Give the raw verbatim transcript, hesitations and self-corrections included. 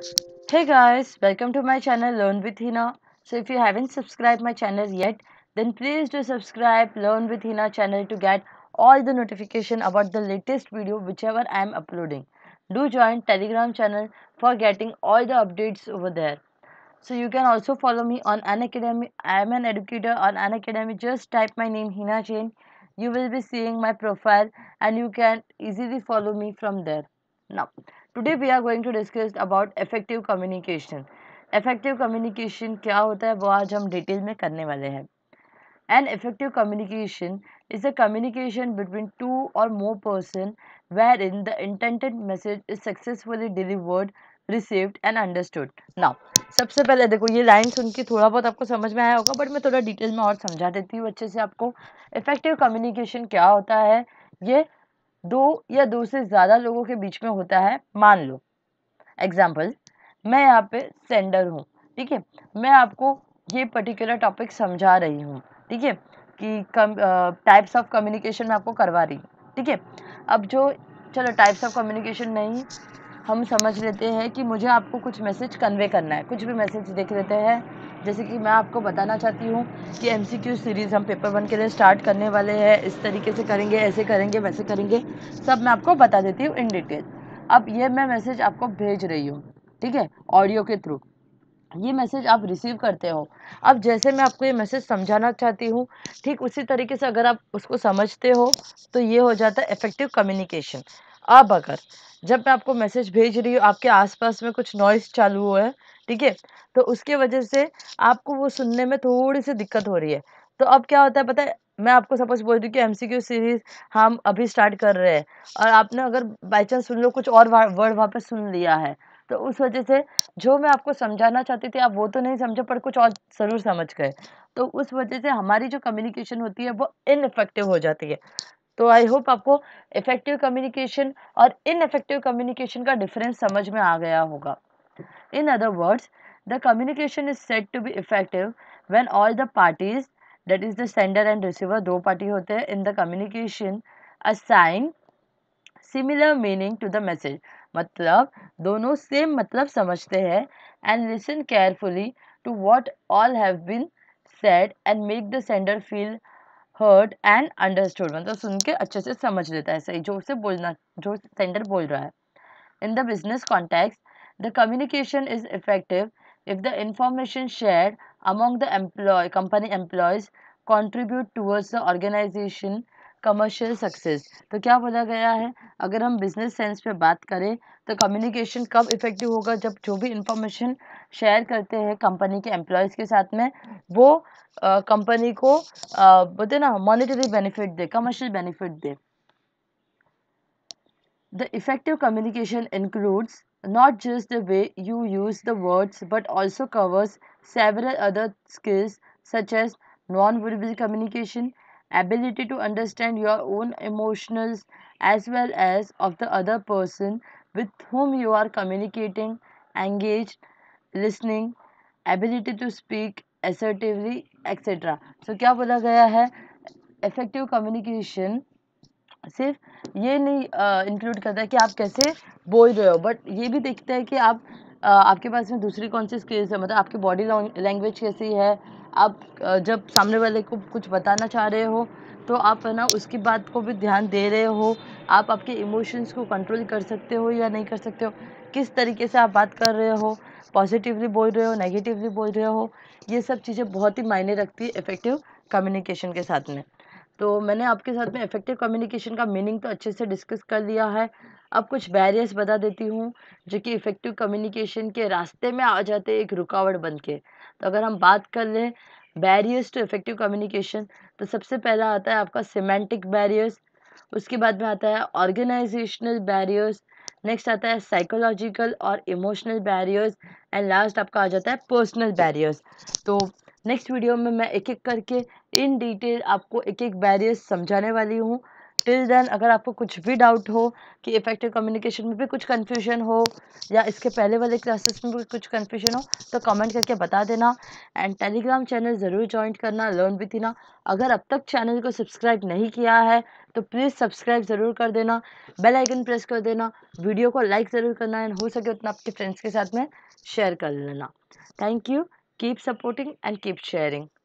Hey guys, welcome to my channel Learn with Hina. So if you haven't subscribed my channel yet, then please do subscribe Learn with Hina channel to get all the notification about the latest video whichever I am uploading. Do join Telegram channel for getting all the updates over there. So you can also follow me on Unacademy. I am an educator on Unacademy. Just type my name Hina Jain. You will be seeing my profile and you can easily follow me from there. Now, today we are going to discuss about effective communication. Effective communication क्या होता है वो आज हम detail में करने वाले हैं. An effective communication is a communication between two or more persons wherein the intended message is successfully delivered, received and understood. Now, सबसे पहले देखो ये लाइन सुन के थोड़ा बहुत आपको समझ में आया होगा बट मैं थोड़ा डिटेल में और समझा देती हूँ अच्छे से आपको. इफेक्टिव कम्युनिकेशन क्या होता है? ये दो या दो से ज़्यादा लोगों के बीच में होता है. मान लो एग्जाम्पल, मैं यहाँ पे सेंडर हूँ, ठीक है, मैं आपको ये पर्टिकुलर टॉपिक समझा रही हूँ, ठीक है, कि टाइप्स ऑफ कम्युनिकेशन मैं आपको करवा रही हूँ, ठीक है. अब जो चलो टाइप्स ऑफ कम्युनिकेशन नहीं, हम समझ लेते हैं कि मुझे आपको कुछ मैसेज कन्वे करना है. कुछ भी मैसेज देख लेते हैं. जैसे कि मैं आपको बताना चाहती हूँ कि एमसीक्यू सीरीज़ हम पेपर वन के लिए स्टार्ट करने वाले हैं. इस तरीके से करेंगे, ऐसे करेंगे, वैसे करेंगे, सब मैं आपको बता देती हूँ इन डिटेल. अब ये मैं मैसेज आपको भेज रही हूँ, ठीक है, ऑडियो के थ्रू. ये मैसेज आप रिसीव करते हो. अब जैसे मैं आपको ये मैसेज समझाना चाहती हूँ, ठीक उसी तरीके से अगर आप उसको समझते हो तो ये हो जाता है इफेक्टिव कम्युनिकेशन. अब अगर जब मैं आपको मैसेज भेज रही हूँ आपके आसपास में कुछ नॉइस चालू हुआ है, ठीक है, तो उसके वजह से आपको वो सुनने में थोड़ी सी दिक्कत हो रही है. तो अब क्या होता है पता है, मैं आपको सपोज बोल रही हूँ कि एमसीक्यू सीरीज हम अभी स्टार्ट कर रहे हैं और आपने अगर बाई चांस सुन लो कुछ और वर्ड वहाँ पे सुन लिया है, तो उस वजह से जो मैं आपको समझाना चाहती थी आप वो तो नहीं समझे पर कुछ और ज़रूर समझ गए. तो उस वजह से हमारी जो कम्युनिकेशन होती है वो इनइफेक्टिव हो जाती है. तो आई होप आपको इफेक्टिव कम्युनिकेशन और इनइफेक्टिव कम्युनिकेशन का डिफरेंस समझ में आ गया होगा. In other words, the communication is said to be effective when all the parties, that is the sender and receiver, दो पार्टी होते हैं, in the communication assign similar meaning to the message. मतलब दोनों same मतलब समझते हैं and listen carefully to what all have been said and make the sender feel heard and understood. मतलब सुन के अच्छे से समझ लेता है सही जो उसे बोलना, जो सेंडर बोल रहा है. In the business context, the communication is effective if the information shared among the employee, company employees contribute towards the organization commercial success. तो क्या बोला गया है, अगर हम बिजनेस सेंस पे बात करें तो कम्युनिकेशन कब इफेक्टिव होगा, जब जो भी इंफॉर्मेशन शेयर करते हैं कंपनी के एम्प्लॉयज़ के साथ में वो कंपनी uh, को uh, बोलते ना मॉनेटरी बेनिफिट दे, कमर्शियल बेनिफिट दे. The effective communication includes not just the way you use the words but also covers several other skills such as non-verbal communication, ability to understand your own emotions as well as of the other person with whom you are communicating, engaged, listening, ability to speak assertively, et cetera. So क्या बोला गया है, effective communication सिर्फ ये नहीं include करता है कि आप कैसे बोल रहे हो, बट ये भी देखता है कि आप uh, आपके पास में दूसरी कौन सी स्किल्स है, मतलब आपकी बॉडी लैंग्वेज कैसी है. आप uh, जब सामने वाले को कुछ बताना चाह रहे हो तो आप है ना उसकी बात को भी ध्यान दे रहे हो. आप आपके इमोशंस को कंट्रोल कर सकते हो या नहीं कर सकते हो, किस तरीके से आप बात कर रहे हो, पॉजिटिवली बोल रहे हो, नेगेटिवली बोल रहे हो, ये सब चीज़ें बहुत ही मायने रखती है इफेक्टिव कम्युनिकेशन के साथ में. तो मैंने आपके साथ में इफेक्टिव कम्युनिकेशन का मीनिंग तो अच्छे से डिस्कस कर लिया है. अब कुछ बैरियर्स बता देती हूँ जो कि इफेक्टिव कम्युनिकेशन के रास्ते में आ जाते हैं एक रुकावट बन के. तो अगर हम बात कर लें बैरियर्स टू इफेक्टिव कम्युनिकेशन, तो सबसे पहला आता है आपका सिमेंटिक बैरियर्स, उसके बाद में आता है ऑर्गेनाइजेशनल बैरियर्स, नेक्स्ट आता है साइकोलॉजिकल और इमोशनल बैरियर्स एंड लास्ट आपका आ जाता है पर्सनल बैरियर्स. तो नेक्स्ट वीडियो में मैं एक एक करके इन डिटेल आपको एक एक बैरियर्स समझाने वाली हूँ टिल देन अगर आपको कुछ भी डाउट हो कि इफेक्टिव कम्युनिकेशन में भी कुछ कन्फ्यूजन हो या इसके पहले वाले क्लासेस में भी कुछ कन्फ्यूजन हो तो कमेंट करके बता देना। एंड टेलीग्राम चैनल ज़रूर ज्वाइन करना लर्न विथ हिना। अगर अब तक चैनल को सब्सक्राइब नहीं किया है तो प्लीज़ सब्सक्राइब ज़रूर कर देना, बेल आइकन प्रेस कर देना, वीडियो को लाइक ज़रूर करना एंड हो सके उतना आपके फ्रेंड्स के साथ में शेयर कर लेना। Thank you, keep supporting and keep sharing.